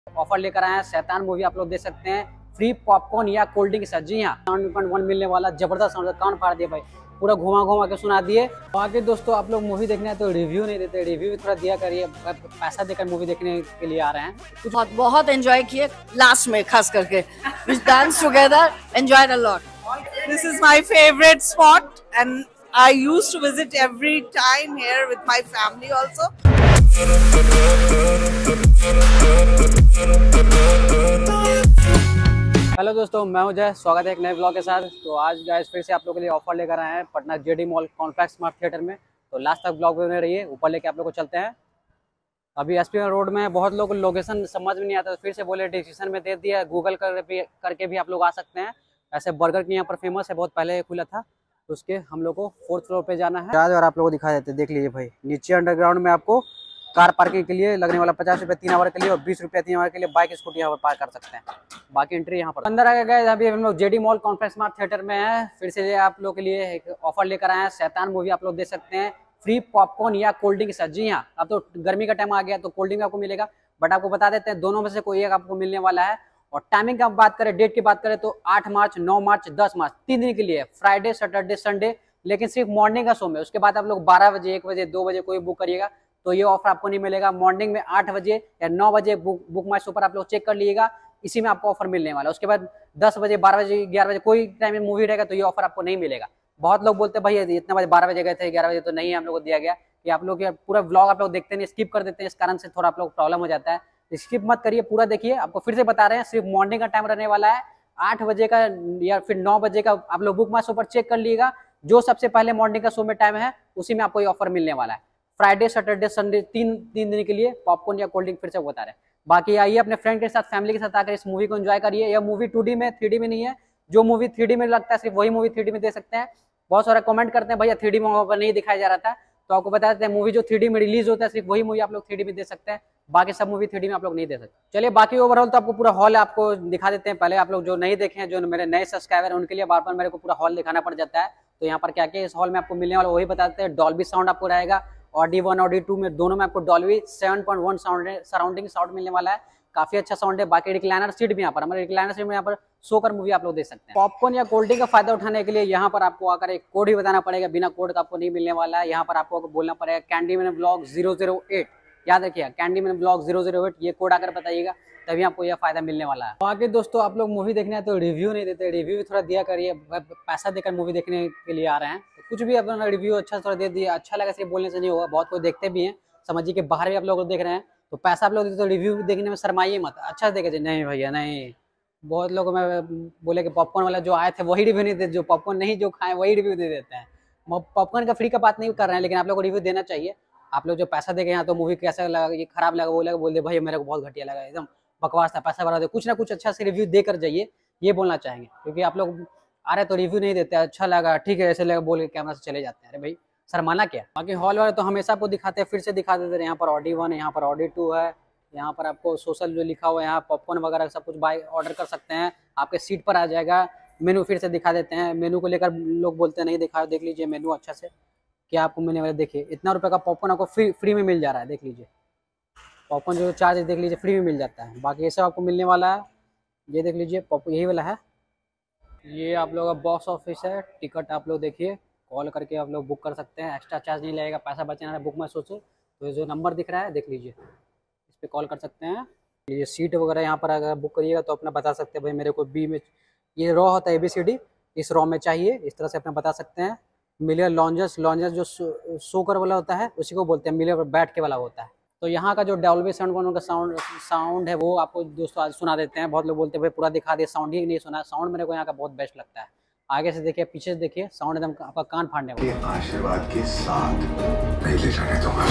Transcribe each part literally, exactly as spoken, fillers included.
Offer लेकर आए हैं शैतान मूवी, आप लोग देख सकते हैं फ्री पॉपकॉर्न या कोल्ड ड्रिंक के साथ। जी हाँ, साउंड पॉइंट वन मिलने वाला जबरदस्त साउंड, कान फाड़ दिए भाई, पूरा घुमा घुमा के सुना दिए। बाकी दोस्तों आप लोग मूवी देखने हैं तो रिव्यू नहीं देते, रिव्यू भी थोड़ा दिया करिए, पैसा देकर मूवी देखने के लिए आ रहे हैं। कुछ बहुत बहुत एंजॉय किए लास्ट में, खास करके we dance together, enjoyed a lot. This is my favorite spot and I used to visit every time here with my family also. Hello दोस्तों, मैं हूं जय, स्वागत है एक नए ब्लॉग के साथ। तो आज गाइस फिर से आप लोगों के लिए ऑफर लेकर आए हैं Patna JD mall complex smart theatre में। तो लास्ट तक ब्लॉग में रहिए, ऊपर लेके आप लोग को चलते हैं। अभी एस पी रोड में बहुत लोग लोकेशन समझ में नहीं आता, तो फिर से बोले डिस्क्रिप्शन में दे दिया, गूगल कर भी करके भी आप लोग आ सकते हैं। ऐसे बर्गर की यहाँ पर फेमस है, बहुत पहले खुला था। तो उसके हम लोग को फोर्थ फ्लोर पे जाना है और आप लोगों को दिखा देते हैं, देख लीजिए भाई। नीचे अंडरग्राउंड में आपको कार पार्किंग के लिए लगने वाला पचास रुपये तीन आवर के लिए और बीस रुपये तीन आवर के लिए बाइक स्कूटी यहाँ पर पार्क कर सकते हैं। बाकी एंट्री यहाँ पर अंदर आ गए। अभी हम लोग JD mall complex smart theatre में है। फिर से आप लोग के लिए एक ऑफर लेकर आए हैं शैतान मूवी, आप लोग देख सकते हैं फ्री पॉपकॉर्न या कोल्ड ड्रिंक के साथ। जी हाँ, अब तो गर्मी का टाइम आ गया तो कोल्ड ड्रिंक आपको मिलेगा, बट आपको बता देते हैं दोनों में से कोई एक आपको मिलने वाला है। और टाइमिंग की बात करें, डेट की बात करें तो आठ मार्च, नौ मार्च, दस मार्च, तीन दिन के लिए, फ्राइडे सैटरडे संडे, लेकिन सिर्फ मॉर्निंग का शो में। उसके बाद आप लोग बारह बजे, एक बजे, दो बजे कोई बुक करिएगा तो ये ऑफर आपको नहीं मिलेगा। मॉर्निंग में आठ बजे या नौ बजे बुक बुक माई शो पर आप लोग चेक कर लीजिएगा, इसी में आपको ऑफर मिलने वाला है। उसके बाद दस बजे, बारह बजे, ग्यारह बजे कोई टाइम में मूवी रहेगा तो ये ऑफर आपको नहीं मिलेगा। बहुत लोग बोलते हैं भाई इतना बजे बारह बजे गए थे, ग्यारह बजे तो नहीं, हम लोग को दिया गया कि आप लोग पूरा ब्लॉग आप लोग देखते नहीं, स्किप कर देते हैं, इस कारण से थोड़ा आप लोग प्रॉब्लम हो जाता है। स्किप मत करिए, पूरा देखिए। आपको फिर से बता रहे हैं, सिर्फ मॉर्निंग का टाइम रहने वाला है, आठ बजे का या फिर नौ बजे का। आप लोग बुक माई शो पर चेक कर लीजिएगा, जो सबसे पहले मॉर्निंग का शो में टाइम है उसी में आपको ये ऑफर मिलने वाला है। फ्राइडे सैटरडे संडे तीन तीन दिन के लिए पॉपकॉर्न या कोल्ड ड्रिंक फिर से बता रहे हैं। बाकी आइए अपने फ्रेंड के साथ, फैमिली के साथ आकर इस मूवी को एंजॉय करिए। यह मूवी टू डी में, थ्री डी में नहीं है। जो मूवी थ्री डी में लगता है सिर्फ वही मूवी थ्री डी में दे सकते हैं। बहुत सारे कमेंट करते हैं भैया थ्री डी में वहाँ पर नहीं दिखाया जा रहा था, तो आपको बता देते हैं मूवी जो थ्री डी में रिलीज होता है सिर्फ वही मूवी आप लोग थ्री डी में दे सकते हैं, बाकी सब मूवी थ्री डी में आप लोग नहीं दे सकते। चलिए बाकी ओवरऑल तो आपको पूरा हॉल आपको दिखा देते हैं। पहले आप लोग जो नहीं देखे हैं, जो मेरे नए सब्सक्राइबर हैं, उनके लिए बार बार मेरे को पूरा हॉल दिखाना पड़ जाता है। तो यहाँ पर क्या क्या इस हॉल में आपको मिलने वाला वही बता देते हैं। डॉल्बी साउंड आपको रहेगा, ऑडी वन ऑडी टू में दोनों में आपको Dolby seven point one sound surrounding sound मिलने वाला है, काफी अच्छा साउंड है। बाकी रिक्लाइनर सीट भी यहाँ पर, हमारे रिक्लाइनर सीट में यहाँ पर सोकर मूवी आप लोग देख सकते हैं। पॉपकॉर्न या कोल्ड ड्रिंक का फायदा उठाने के लिए यहाँ पर आपको आकर एक कोड ही बताना पड़ेगा, बिना कोड का आपको नहीं मिलने वाला है। यहाँ पर आपको बोलना पड़ेगा Candyman blog zero zero eight, याद रखिएगा Candyman blog zero zero eight, ये कोड आकर बताइएगा, तभी आपको यह फायदा मिलने वाला है। बाकी दोस्तों आप लोग मूवी देखने हैं तो रिव्यू नहीं देते, रिव्यू भी थोड़ा दिया करिए, पैसा देकर मूवी देखने के लिए आ रहे हैं तो कुछ भी अपना रिव्यू अच्छा थोड़ा दे दिया, अच्छा लगा सिर्फ बोलने से नहीं होगा। बहुत कोई देखते भी हैं, समझिए कि बाहर भी आप लोग देख रहे हैं, तो पैसा आप लोग देते तो रिव्यू देखने में शर्माइए मत, अच्छा देखे। नहीं भैया नहीं, बहुत लोग मैं बोले कि पॉपकॉर्न वाला जो आए थे वही रिव्यू नहीं देते, जो पॉपकॉर्न नहीं जो खाए वही रिव्यू दे देते हैं। पॉपकॉर्न का फ्री का बात नहीं कर रहे हैं, लेकिन आप लोग को रिव्यू देना चाहिए। आप लोग जो पैसा देखे यहाँ तो मूवी कैसा लगा, ये खराब लगा, वो लगा, बोल दे भाई मेरे को बहुत घटिया लगा, एकदम बकवास था, पैसा भरा दे, कुछ ना कुछ अच्छा से रिव्यू देकर जाइए, ये बोलना चाहेंगे। क्योंकि आप लोग आ रहे तो रिव्यू नहीं देते, अच्छा लगा ठीक है ऐसे लगा बोल के कैमरा से चले जाते हैं। अरे भाई शर्माना क्या। बाकी हॉल वाले तो हमेशा आपको दिखाते हैं, फिर से दिखा देते हैं। यहाँ पर ऑडी वन, यहाँ पर ऑडी टू है, यहाँ पर आपको सोशल जो लिखा हुआ है, यहाँ पॉपकॉर्न वगैरह सब कुछ बाय ऑर्डर कर सकते हैं, आपके सीट पर आ जाएगा। मेनू फिर से दिखा देते हैं, मेनू को लेकर लोग बोलते हैं नहीं दिखाओ, देख लीजिए मेनू अच्छा से क्या आपको मिलने वाला। देखिए इतना रुपये का पॉपकॉर्न आपको फ्री फ्री में मिल जा रहा है, देख लीजिए पॉपकॉर्न जो चार्ज देख लीजिए फ्री में मिल जाता है। बाकी ये सब आपको मिलने वाला है, ये देख लीजिए पॉपकॉर्न यही वाला है। ये आप लोग का बॉक्स ऑफिस है, टिकट आप लोग देखिए कॉल करके आप लोग बुक कर सकते हैं, एक्स्ट्रा चार्ज नहीं लगेगा, पैसा बचाना है बुक में सोचे। तो ये जो नंबर दिख रहा है देख लीजिए, इस पर कॉल कर सकते हैं। ये सीट वगैरह यहाँ पर अगर बुक करिएगा तो अपना बता सकते हैं भाई मेरे को बी में, ये रॉ होता है ए बी सी डी, इस रॉ में चाहिए, इस तरह से अपना बता सकते हैं। मिलर लॉन्जर्स, लॉन्जर्स जो सोकर वाला होता है उसी को बोलते हैं, मिलर बैठ के वाला होता है। तो यहाँ का जो डॉल्बी साउंड का साउंड साउंड है वो आपको दोस्तों आज सुना देते हैं। बहुत लोग बोलते हैं भाई पूरा दिखा दिए, साउंड ही नहीं सुना। साउंड मेरे को यहाँ का बहुत बेस्ट लगता है। आगे से देखिए, पीछे से देखिए, साउंड एकदम आपका कान फाड़ने वाला। आशीर्वाद के साथ नहीं ले जाने दूंगा।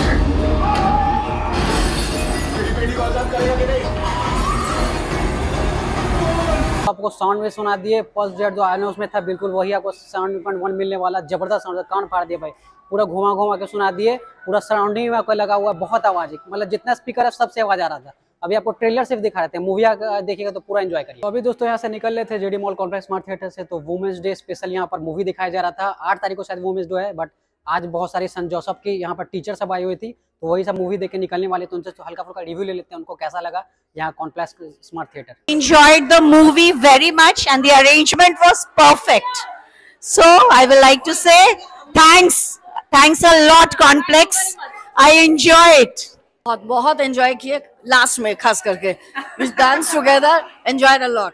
आपको साउंड में सुना दिए, फर्स्ट जेट जो आया उसमें था बिल्कुल वही आपको साउंड पॉइंट वन मिलने वाला, जबरदस्त साउंड, कान फाड़ दिए भाई, पूरा घुमा घुमा के सुना दिए, पूरा सराउंडिंग में आपको लगा हुआ बहुत आवाज, मतलब जितना स्पीकर है सबसे आवाज आ रहा था। अभी आपको ट्रेलर सिर्फ दिखा रहे थे, मूवी देखिएगा तो पूरा एंजॉय करिए। तो अभी दोस्तों यहाँ से निकल रहे थे JD mall complex smart theatre से, तो वुमेन्स डे स्पेशल यहाँ पर मूवी दिखाया जा रहा था। आठ तारीख को शायद वुमेन्स डे है, बट आज बहुत सारी सेंट जोसेफ की यहाँ पर टीचर सब आई हुई थी, तो वही सब मूवी देख के निकलने वाले, तो उनसे तो हल्का फुल्का रिव्यू ले लेते हैं, उनको कैसा लगा यहाँ complex smart theatre. Enjoyed the movie very much and the arrangement was perfect. So I would like to say thanks, thanks a lot Complex. I enjoy it. बहुत बहुत एंजॉय किए लास्ट में, खास करके we dance together, enjoyed a lot.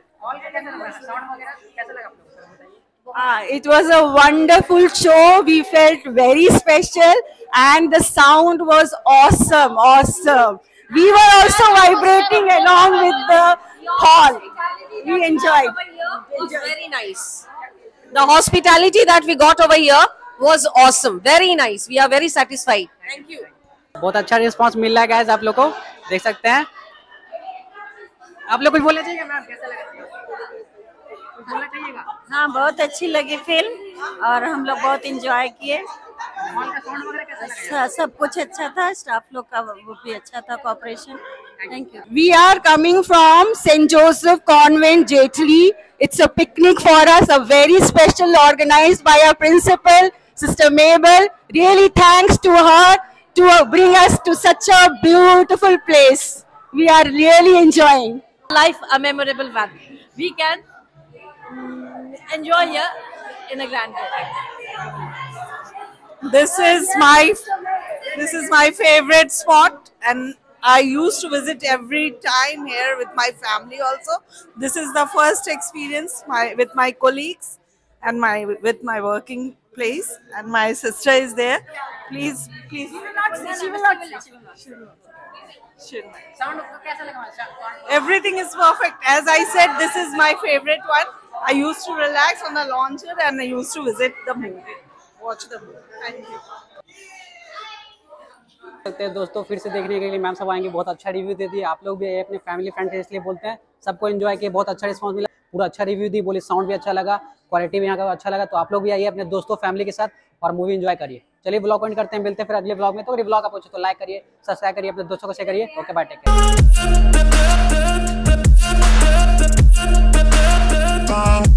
Uh, it was a wonderful show. We felt very special and the sound was awesome, awesome. We were also vibrating along with the hall. We enjoyed. It was very nice. The hospitality that we got over here was awesome. Very nice. We are very satisfied. Thank you. बहुत अच्छा response मिल रहा है guys, आप लोग को देख सकते हैं। आप लोग कुछ बोलना चाहिए मैम, कैसा लगा? कुछ बोलना चाहिएगा? हाँ, बहुत अच्छी लगी फिल्म और हम लोग बहुत एंजॉय किए। हॉल का साउंड वगैरह कैसा लगा? सब कुछ अच्छा था, स्टाफ लोग का वो भी अच्छा था, cooperation. Thank you. We are coming from Saint Joseph Convent, Jetli. It's a picnic for us, a very special organized by our principal, Sister Mabel. Really thanks to her to bring us to such a beautiful place. We are really enjoying. Life a memorable one. We can um, enjoy here in a grand way. This is my this is my favorite spot, and I used to visit every time here with my family also. This is the first experience my with my colleagues and my with my working place, and my sister is there. Please, please. She will not see. She will not see. She will not. Everything is perfect. As I said, this is my favorite one. I used to relax on the lounger and I used to visit the movie, watch the movie. Thank you. सकते हैं दोस्तों, फिर से देखने के लिए ma'am सब आएंगे, बहुत अच्छा रिव्यू दे दिए। आप लोग भी अपने फैमिली फ्रेंड के इसलिए बोलते हैं, सबको एंजॉय किए, बहुत अच्छा रिस्पांस मिला, पूरा अच्छा रिव्यू दी, बोले साउंड भी अच्छा लगा, क्वालिटी भी यहाँ का अच्छा लगा। तो आप लोग भी आइए अपने दोस्तों फैमिली के साथ और मूवी एंजॉय करिए। चलिए ब्लॉग एंड करते हैं, मिलते हैं फिर अगले ब्लॉग में। तो अगर ब्लॉग आप अच्छे तो लाइक करिए, सब्सक्राइब करिए, अपने दोस्तों को शेयर करिए। Okay bye, take care.